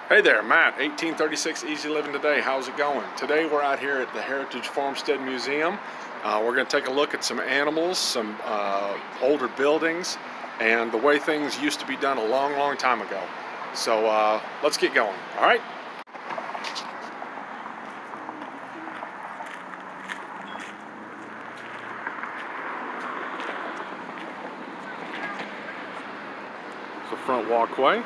Hey there, Matt, 1836 Easy Living Today. How's it going? Today we're out here at the Heritage Farmstead Museum. We're going to take a look at some animals, some older buildings, and the way things used to be done a long time ago. So let's get going, all right? It's the front walkway.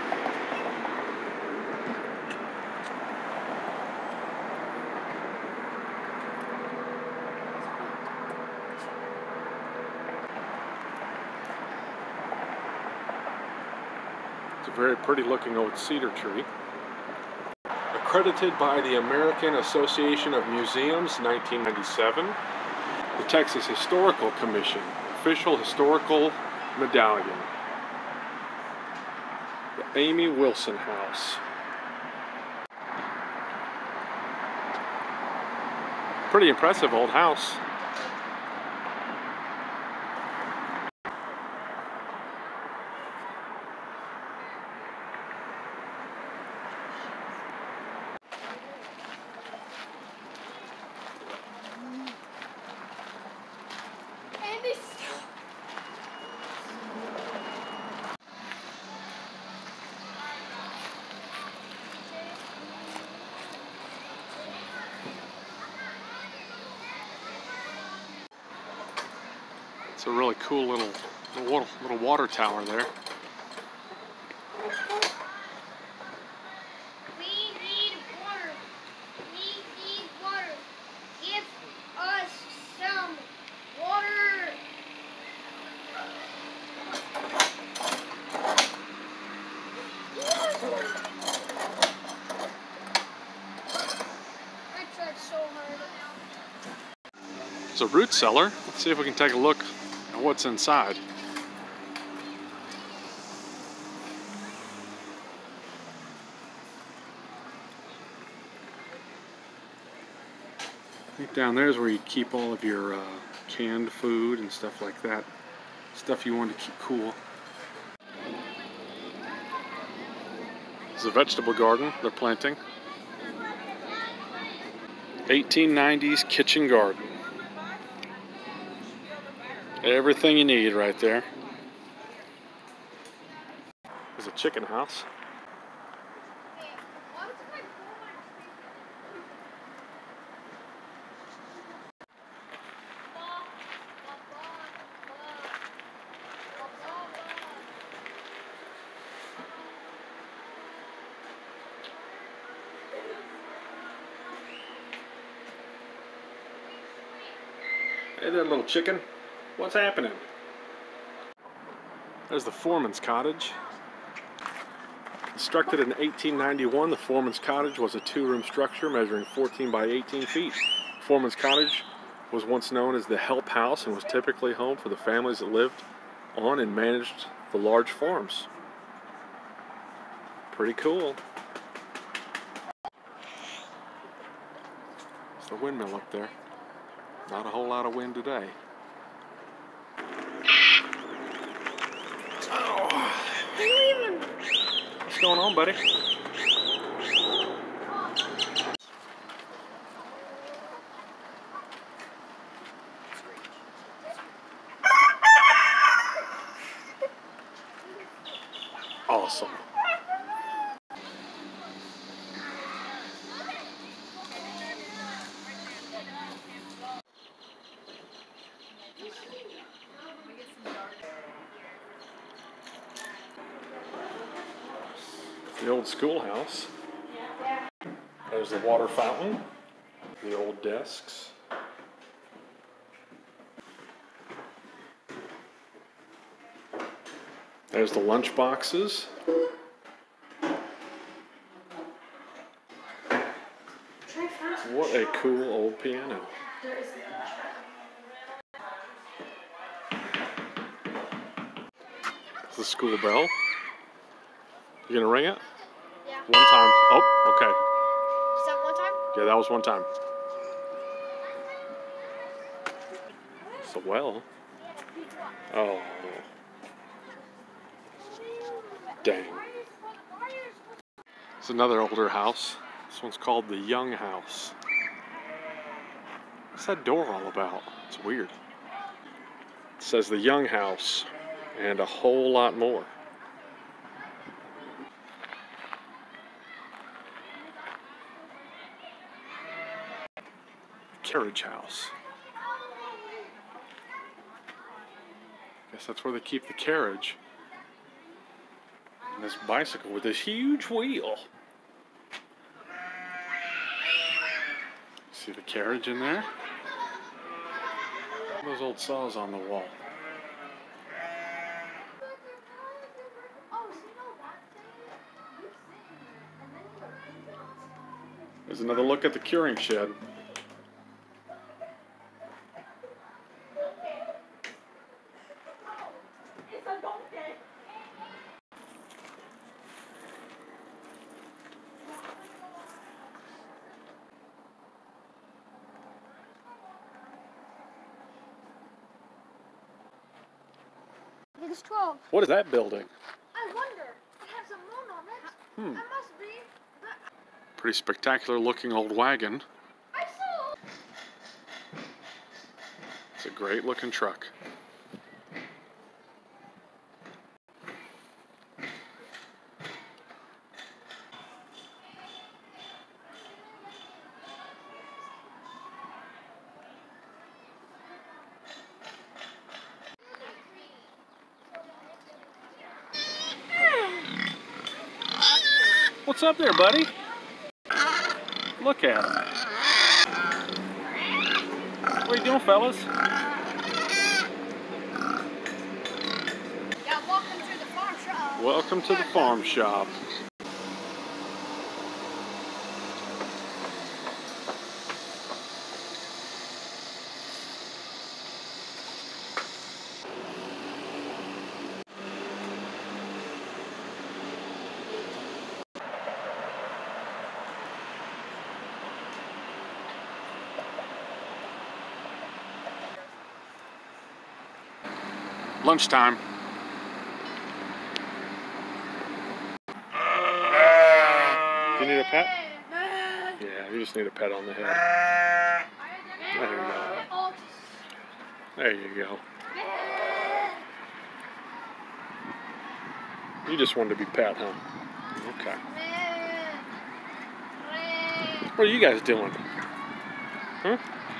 It's a very pretty looking old cedar tree. Accredited by the American Association of Museums, 1997. The Texas Historical Commission, official historical medallion. The Amy Wilson House. Pretty impressive old house. It's a really cool little water tower there. We need water. We need water. Give us some water. I tried so hard. It's a root cellar. Let's see if we can take a look at what's inside. Right down there is where you keep all of your canned food and stuff like that. Stuff you want to keep cool. It's a vegetable garden they're planting. 1890s kitchen garden. Everything you need right there. There's a chicken house. Hey there, little chicken. What's happening? There's the foreman's cottage. Constructed in 1891, the foreman's cottage was a two-room structure measuring 14 by 18 feet. Foreman's cottage was once known as the help house and was typically home for the families that lived on and managed the large farms. Pretty cool. It's the windmill up there. Not a whole lot of wind today. Oh. What's going on, buddy? Awesome. The old schoolhouse. There's the water fountain, the old desks. There's the lunch boxes. What a cool old piano. It's the school bell. You gonna ring it? Yeah. One time. Oh, okay. Is that one time? Yeah, that was one time. It's a well. Oh. Dang. It's another older house. This one's called the Young House. What's that door all about? It's weird. It says the Young House and a whole lot more. Carriage house. Guess that's where they keep the carriage. And this bicycle with this huge wheel. See the carriage in there? Those old saws on the wall. There's another look at the curing shed. I think it's 12. What is that building? I wonder. It has a moon on it. That must be. Pretty spectacular looking old wagon. I saw. It's a great looking truck. What's up there, buddy? Look at him. What are you doing, fellas? Yeah, welcome to the farm shop. Welcome to the farm shop. Lunchtime. Do you need a pet? Yeah, you just need a pet on the head. There you go. There you go. You just wanted to be pet, huh? Okay. What are you guys doing? Huh?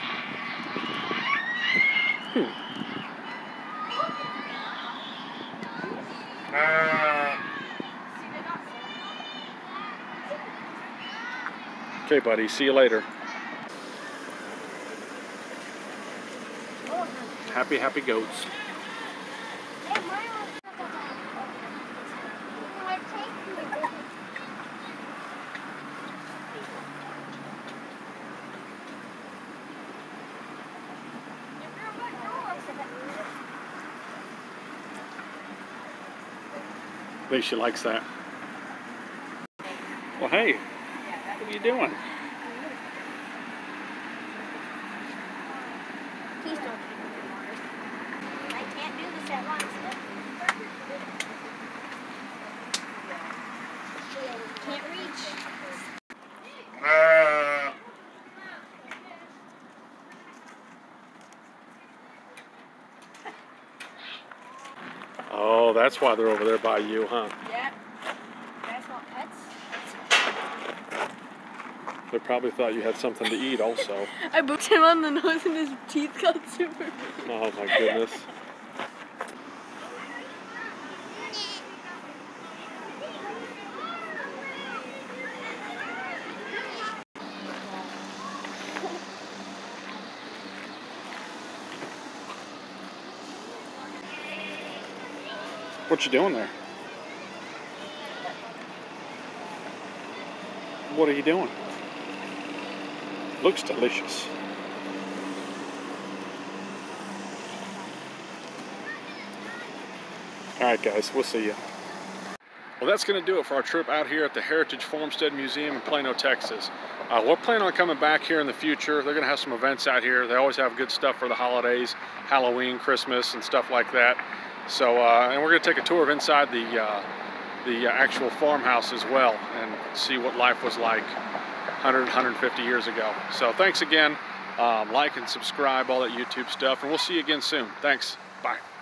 Okay, buddy. See you later. Happy, happy goats. I think she likes that. Well, hey, what are you doing? Please don't. I can't do this at once. Can't reach. Oh, that's why they're over there by you, huh? Yep. That's what pets. They probably thought you had something to eat also. I booked him on the nose and his teeth got super big. Oh my goodness. What you doing there? What are you doing? Looks delicious. Alright guys, we'll see you. Well, that's going to do it for our trip out here at the Heritage Farmstead Museum in Plano, Texas. We're planning on coming back here in the future. They're going to have some events out here. They always have good stuff for the holidays, Halloween, Christmas, and stuff like that. So, and we're going to take a tour of inside the actual farmhouse as well and see what life was like 100, 150 years ago. So thanks again. Like and subscribe, all that YouTube stuff, and we'll see you again soon. Thanks. Bye.